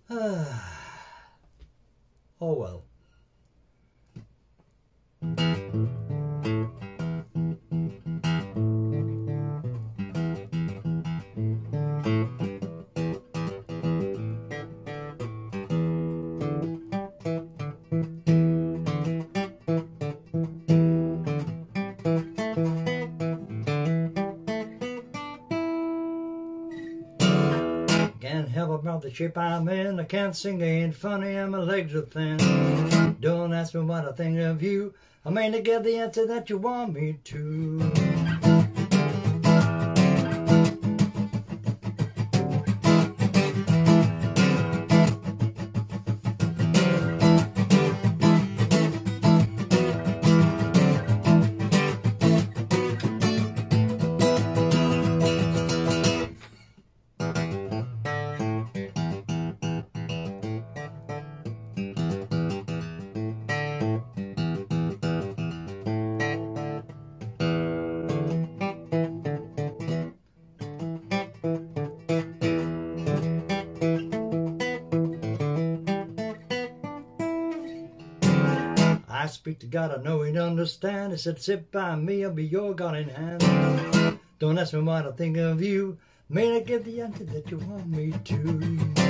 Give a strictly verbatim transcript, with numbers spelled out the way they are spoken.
Oh well. Can't help about the shape I'm in. I can't sing, I ain't funny, and my legs are thin. Don't ask me what I think of you. I may not get the answer that you want me to. I speak to God, I know He'd understand. He said, sit by me, I'll be your God in hand. Don't ask me what I think of you. May not get the answer that you want me to.